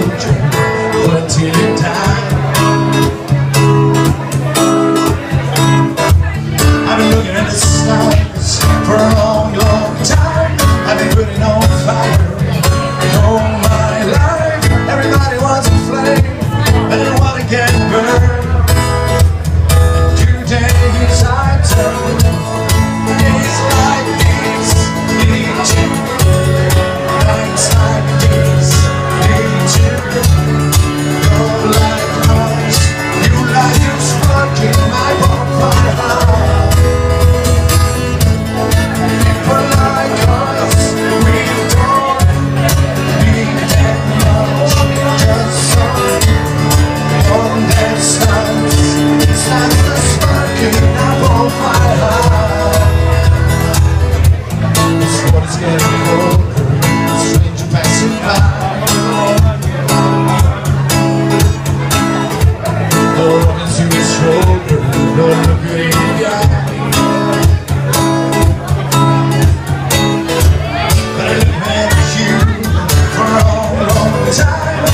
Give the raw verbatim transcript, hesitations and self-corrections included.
soldier until he died. I've been looking at the stars for a long, long time. I've been putting on fire all my life. Everybody wants a flame, and they want to get burned. Today is our turn. Days like these need you. Nights like these need you. You're like us. You like you spark in my bonfire heart. People like us, we don't need that much. Just some on their stars. It's not the spark in our bonfire heart. It's what it's getting older, a stranger passing by. No one is to his shoulder, no look good in the eye. But I've had you for a long, long time.